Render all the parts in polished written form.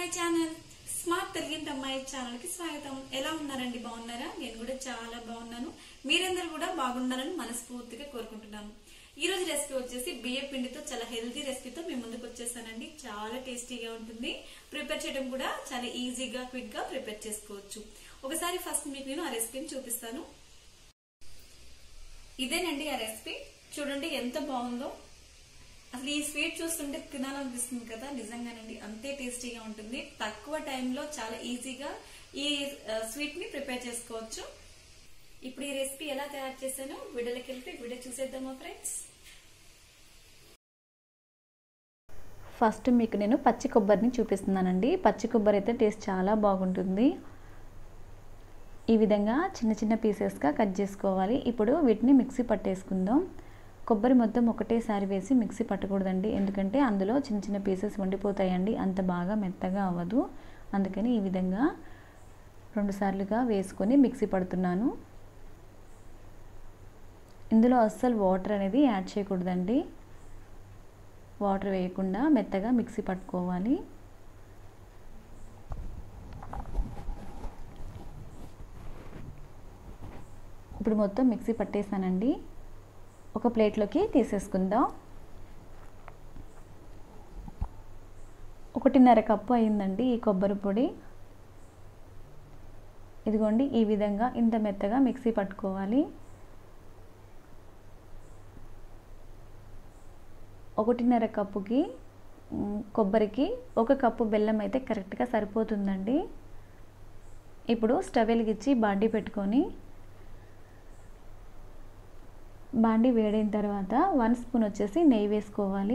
Channel smart తెలుగింటి అమ్మాయి channel కి స్వాగతం. ఎలా ఉన్నారండి? బాగున్నారా? నేను కూడా చాలా బాగున్నాను. మీరందరూ కూడా బాగున్నారని మనస్ఫూర్తిగా కోరుకుంటున్నాను. ఈ రోజు రెసిపీ వచ్చేసి బియ్య పిండితో చాలా హెల్తీ రెసిపీతో మీ ముందుకు వచ్చేసానండి. చాలా టేస్టీగా ఉంటుంది. ప్రిపేర్ చేయడం కూడా చాలా ఈజీగా క్విక్ గా ప్రిపేర్ చేసుకోవచ్చు. ఒకసారి ఫస్ట్ మీకు నేను ఆ రెసిపీని చూపిస్తాను. ఇదేనండి ఆ రెసిపీ. చూడండి ఎంత బాగుందో. అసలు ఈ స్వీట్ చూస్తుంటే తినాలనిపిస్తుంది కదా. నిజంగానండి అంతే టేస్టీగా ఉంటుంది. తక్కువ టైంలో చాలా ఈజీగా ఈ స్వీట్ ని ప్రిపేర్ చేసుకోవచ్చు. ఇప్పుడు ఈ రెసిపీ ఎలా తయారు చేశానో వీడియోలోకి వెళ్ళి వీడియో చూసేద్దామా ఫ్రెండ్స్. ఫస్ట్ మీకు నేను పచ్చి కొబ్బరిని చూపిస్తున్నానండి. పచ్చి కొబ్బరి అయితే టేస్ట్ చాలా బాగుంటుంది. ఈ విధంగా చిన్న చిన్న పీసెస్గా కట్ చేసుకోవాలి. ఇప్పుడు వీటిని మిక్సీ పట్టేసుకుందాం. కొబ్బరి మొత్తం ఒకటేసారి వేసి మిక్సీ పట్టకూడదండి, ఎందుకంటే అందులో చిన్న చిన్న పీసెస్ వండిపోతాయండి, అంత బాగా మెత్తగా అవ్వదు. అందుకని ఈ విధంగా 2 సార్లుగా వేసుకొని మిక్సీ పడుతున్నాను. ఇందులో అస్సలు వాటర్ అనేది యాడ్ చేయకూడదండి. వాటర్ వేయకుండా మెత్తగా మిక్సీ పట్టుకోవాలి. ఇప్పుడు మొత్తం మిక్సీ పట్టేసానండి. ఒక ప్లేట్లోకి తీసేసుకుందాం. 1.5 కప్పు అయిందండి ఈ కొబ్బరి పొడి. ఇదిగోండి ఈ విధంగా ఇంత మెత్తగా మిక్సీ పట్టుకోవాలి. 1.5 కప్పుకి కొబ్బరికి 1 కప్పు బెల్లం అయితే కరెక్ట్గా సరిపోతుందండి. ఇప్పుడు స్టవ్ వెలిగించి బాండీ పెట్టుకొని బాండీ వేడైన తర్వాత 1 స్పూన్ వచ్చేసి నెయ్యి వేసుకోవాలి.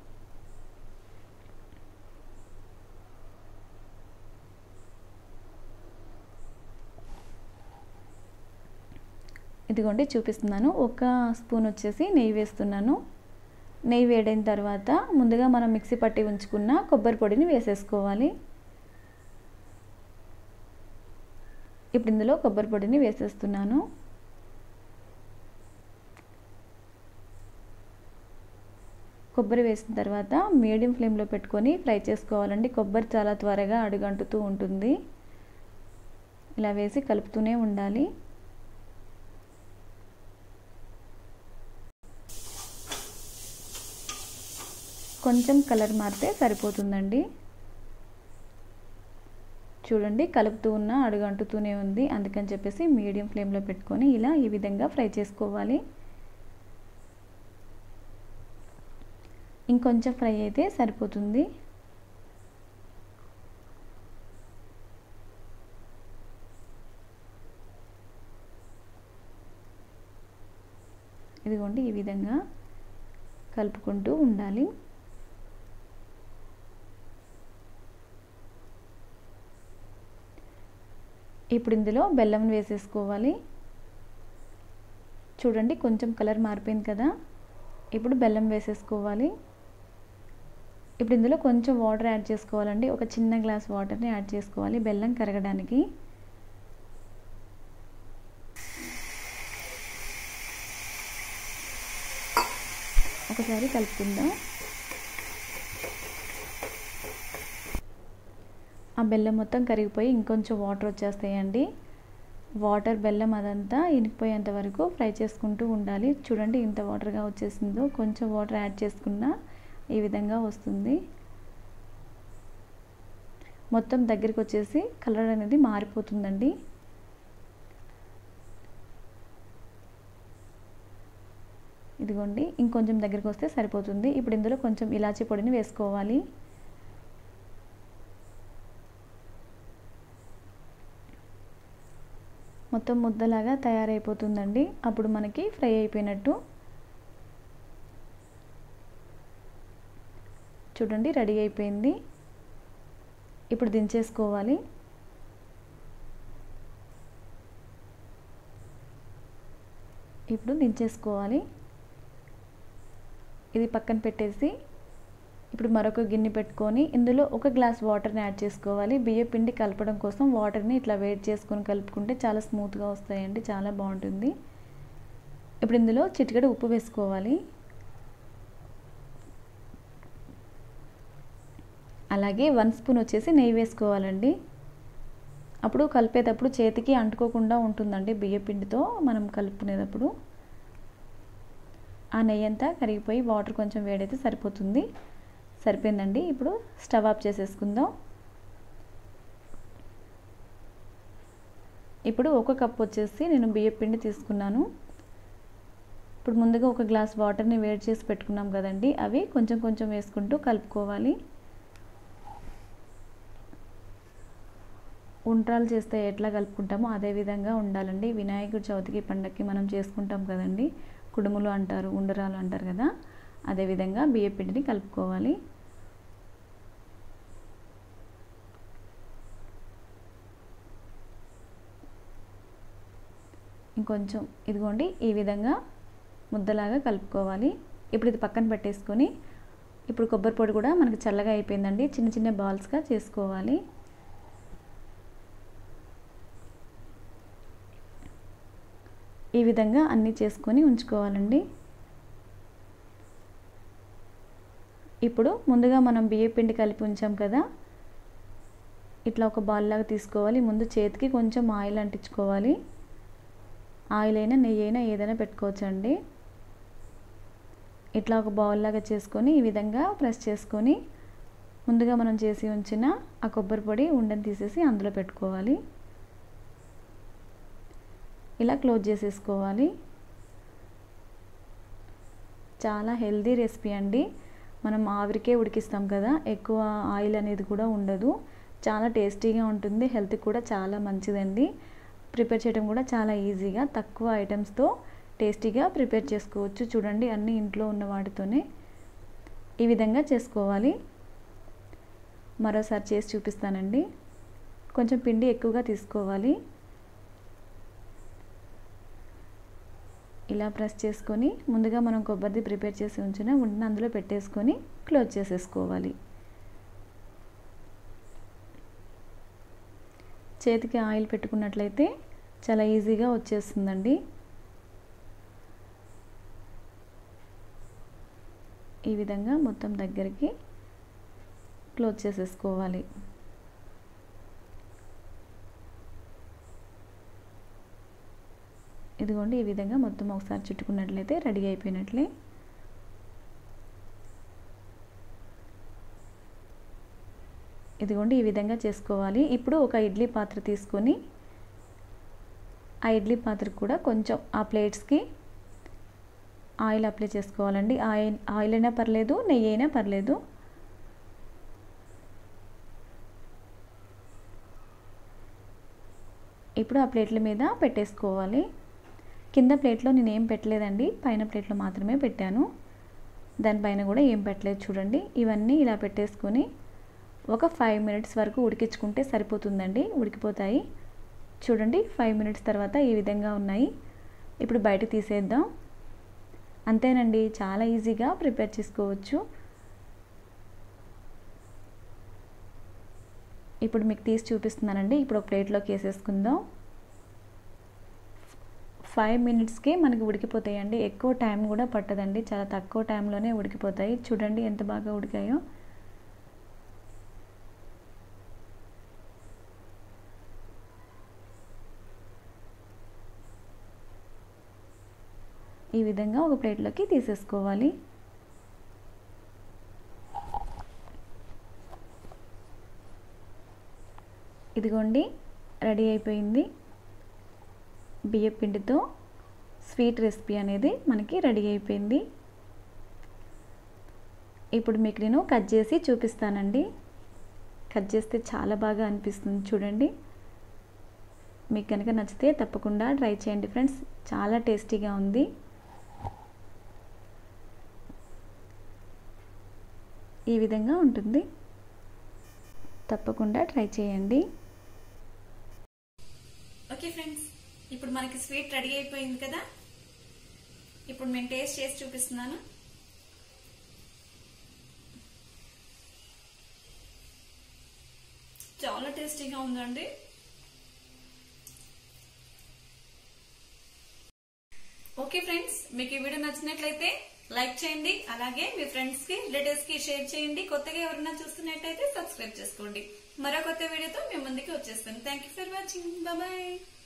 ఇదిగోండి చూపిస్తున్నాను. 1 స్పూన్ వచ్చేసి నెయ్యి వేస్తున్నాను. నెయ్యి వేడైన తర్వాత ముందుగా మనం మిక్సీ పట్టి ఉంచుకున్న కొబ్బరి పొడిని వేసేసుకోవాలి. ఇప్పుడు ఇందులో కొబ్బరి పొడిని వేసేస్తున్నాను. కొబ్బరి వేసిన తర్వాత మీడియం ఫ్లేమ్లో పెట్టుకొని ఫ్రై చేసుకోవాలండి. కొబ్బరి చాలా త్వరగా అడుగంటుతూ ఉంటుంది. ఇలా వేసి కలుపుతూనే ఉండాలి. కొంచెం కలర్ మారితే సరిపోతుందండి. చూడండి కలుపుతూ ఉన్న అడుగంటుతూనే ఉంది. అందుకని చెప్పేసి మీడియం ఫ్లేమ్లో పెట్టుకొని ఇలా ఈ విధంగా ఫ్రై చేసుకోవాలి. ఇంకొంచెం ఫ్రై అయితే సరిపోతుంది. ఇదిగోండి ఈ విధంగా కలుపుకుంటూ ఉండాలి. ఇప్పుడు ఇందులో బెల్లం వేసేసుకోవాలి. చూడండి కొంచెం కలర్ మారిపోయింది కదా. ఇప్పుడు బెల్లం వేసేసుకోవాలి. ఇప్పుడు ఇందులో కొంచెం వాటర్ యాడ్ చేసుకోవాలండి. ఒక చిన్న గ్లాస్ వాటర్ని యాడ్ చేసుకోవాలి బెల్లం కరగడానికి. ఒకసారి కలుపుకుందాం. ఆ బెల్లం మొత్తం కరిగిపోయి ఇంకొంచెం వాటర్ వచ్చేస్తాయండి. వాటర్ బెల్లం అదంతా ఇనికిపోయేంత వరకు ఫ్రై చేసుకుంటూ ఉండాలి. చూడండి ఇంత వాటర్గా వచ్చేసిందో. కొంచెం వాటర్ యాడ్ చేసుకున్నా ఈ విధంగా వస్తుంది. మొత్తం దగ్గరికి వచ్చేసి కలర్ అనేది మారిపోతుందండి. ఇదిగోండి ఇంకొంచెం దగ్గరికి వస్తే సరిపోతుంది. ఇప్పుడు ఇందులో కొంచెం ఇలాచీ పొడిని వేసుకోవాలి. మొత్తం ముద్దలాగా తయారైపోతుందండి. అప్పుడు మనకి ఫ్రై అయిపోయినట్టు. చూడండి రెడీ అయిపోయింది. ఇప్పుడు దించేసుకోవాలి. ఇది పక్కన పెట్టేసి ఇప్పుడు మరొక గిన్నె పెట్టుకొని ఇందులో 1 గ్లాస్ వాటర్ని యాడ్ చేసుకోవాలి. బియ్య పిండి కలపడం కోసం వాటర్ని ఇట్లా వేడి చేసుకొని కలుపుకుంటే చాలా స్మూత్గా వస్తాయండి. చాలా బాగుంటుంది. ఇప్పుడు ఇందులో చిటికెడు ఉప్పు వేసుకోవాలి. అలాగే 1 స్పూన్ వచ్చేసి నెయ్యి వేసుకోవాలండి. అప్పుడు కలిపేటప్పుడు చేతికి అంటుకోకుండా ఉంటుందండి బియ్యపిండితో మనం కలుపుకునేటప్పుడు. ఆ నెయ్యి అంతా కరిగిపోయి వాటర్ కొంచెం వేడైతే సరిపోతుంది. సరిపోయిందండి. ఇప్పుడు స్టవ్ ఆఫ్ చేసేసుకుందాం. ఇప్పుడు 1 కప్ వచ్చేసి నేను బియ్యపిండి తీసుకున్నాను. ఇప్పుడు ముందుగా 1 గ్లాస్ వాటర్ని వేడి చేసి పెట్టుకున్నాం కదండి, అవి కొంచెం కొంచెం వేసుకుంటూ కలుపుకోవాలి. ఉండ్రాలు చేస్తే ఎట్లా కలుపుకుంటామో అదే విధంగా ఉండాలండి. వినాయకుడి చవితికి పండగకి మనం చేసుకుంటాం కదండి, కుడుములు అంటారు, ఉండ్రాలు అంటారు కదా, అదే విధంగా బియ్యపిండిని కలుపుకోవాలి. ఇంకొంచెం ఇదిగోండి ఈ విధంగా ముద్దలాగా కలుపుకోవాలి. ఇప్పుడు ఇది పక్కన పెట్టేసుకొని ఇప్పుడు కొబ్బరి పొడి కూడా మనకి చల్లగా అయిపోయిందండి. చిన్న చిన్న బాల్స్గా చేసుకోవాలి. ఈ విధంగా అన్నీ చేసుకొని ఉంచుకోవాలండి. ఇప్పుడు ముందుగా మనం బియ్యపిండి కలిపి ఉంచాం కదా, ఇట్లా ఒక బాల్ లాగా తీసుకోవాలి. ముందు చేతికి కొంచెం ఆయిల్ అంటించుకోవాలి. ఆయిల్ అయినా నెయ్యి అయినా ఏదైనా పెట్టుకోవచ్చండి. ఇట్లా ఒక బౌల్ లాగా చేసుకొని ఈ విధంగా ప్రెస్ చేసుకొని ముందుగా మనం చేసి ఉంచిన ఆ కొబ్బరి పొడి ఉండని తీసేసి అందులో పెట్టుకోవాలి. ఇలా క్లోజ్ చేసేసుకోవాలి. చాలా హెల్దీ రెసిపీ అండి. మనం ఆవిరికే ఉడికిస్తాం కదా, ఎక్కువ ఆయిల్ అనేది కూడా ఉండదు. చాలా టేస్టీగా ఉంటుంది. హెల్త్కి కూడా చాలా మంచిదండి. ప్రిపేర్ చేయడం కూడా చాలా ఈజీగా తక్కువ ఐటమ్స్తో టేస్టీగా ప్రిపేర్ చేసుకోవచ్చు. చూడండి అన్నీ ఇంట్లో ఉన్న వాటితోనే ఈ విధంగా చేసుకోవాలి. మరోసారి చేసి చూపిస్తానండి. కొంచెం పిండి ఎక్కువగా తీసుకోవాలి. ఇలా ప్రెస్ చేసుకొని ముందుగా మనం కొబ్బరిది ప్రిపేర్ చేసి ఉంచిన ఉండని అందులో పెట్టేసుకొని క్లోజ్ చేసేసుకోవాలి. చేతికి ఆయిల్ పెట్టుకున్నట్లయితే చాలా ఈజీగా వచ్చేస్తుందండి. ఈ విధంగా మొత్తం దగ్గరికి క్లోజ్ చేసేసుకోవాలి. ఇదిగోండి ఈ విధంగా మొత్తం ఒకసారి చుట్టుకున్నట్లయితే రెడీ అయిపోయినట్లే. ఇదిగోండి ఈ విధంగా చేసుకోవాలి. ఇప్పుడు ఒక ఇడ్లీ పాత్ర తీసుకొని ఆ ఇడ్లీ పాత్రకు కూడా కొంచెం ఆ ప్లేట్స్కి ఆయిల్ అప్లై చేసుకోవాలండి. ఆయిల్ అయినా పర్లేదు, నెయ్యి అయినా పర్లేదు. ఇప్పుడు ఆ ప్లేట్ల మీద పెట్టేసుకోవాలి. కింద ప్లేట్లో నేను ఏం పెట్టలేదండి, పైన ప్లేట్లో మాత్రమే పెట్టాను. దానిపైన కూడా ఏం పెట్టలేదు. చూడండి ఇవన్నీ ఇలా పెట్టేసుకొని ఒక 5 మినిట్స్ వరకు ఉడికించుకుంటే సరిపోతుందండి. ఉడికిపోతాయి. చూడండి 5 మినిట్స్ తర్వాత ఈ విధంగా ఉన్నాయి. ఇప్పుడు బయటకు తీసేద్దాం. అంతేనండి, చాలా ఈజీగా ప్రిపేర్ చేసుకోవచ్చు. ఇప్పుడు మీకు తీసి చూపిస్తున్నానండి. ఇప్పుడు ఒక ప్లేట్లోకి వేసేసుకుందాం. 5 మినిట్స్కే మనకి ఉడికిపోతాయండి. ఎక్కువ టైం కూడా పట్టదండి, చాలా తక్కువ టైంలోనే ఉడికిపోతాయి. చూడండి ఎంత బాగా ఉడికాయో. ఈ విధంగా ఒక ప్లేట్లోకి తీసేసుకోవాలి. ఇదిగోండి రెడీ అయిపోయింది. బియ్యపిండితో స్వీట్ రెసిపీ అనేది మనకి రెడీ అయిపోయింది. ఇప్పుడు మీకు నేను కట్ చేసి చూపిస్తానండి. కట్ చేస్తే చాలా బాగా అనిపిస్తుంది. చూడండి, మీకు కనుక నచ్చితే తప్పకుండా ట్రై చేయండి ఫ్రెండ్స్. చాలా టేస్టీగా ఉంది. ఈ విధంగా ఉంటుంది. తప్పకుండా ట్రై చేయండి. ఓకే ఫ్రెండ్స్, ఇప్పుడు మనకి స్వీట్ రెడీ అయిపోయింది కదా. ఇప్పుడు నేను టేస్ట్ చేసి చూపిస్తున్నాను. చాలా టేస్టీగా ఉందండి. ఓకే ఫ్రెండ్స్, మీకు ఈ వీడియో నచ్చినట్లయితే లైక్ చేయండి, అలాగే మీ ఫ్రెండ్స్ కి రిలేటివ్స్ కి షేర్ చేయండి. కొత్తగా ఎవరైనా చూస్తున్నట్టయితే సబ్స్క్రైబ్ చేసుకోండి. మరో కొత్త వీడియోతో మీ ముందుకి వచ్చేస్తాను. Thank you for watching. Bye.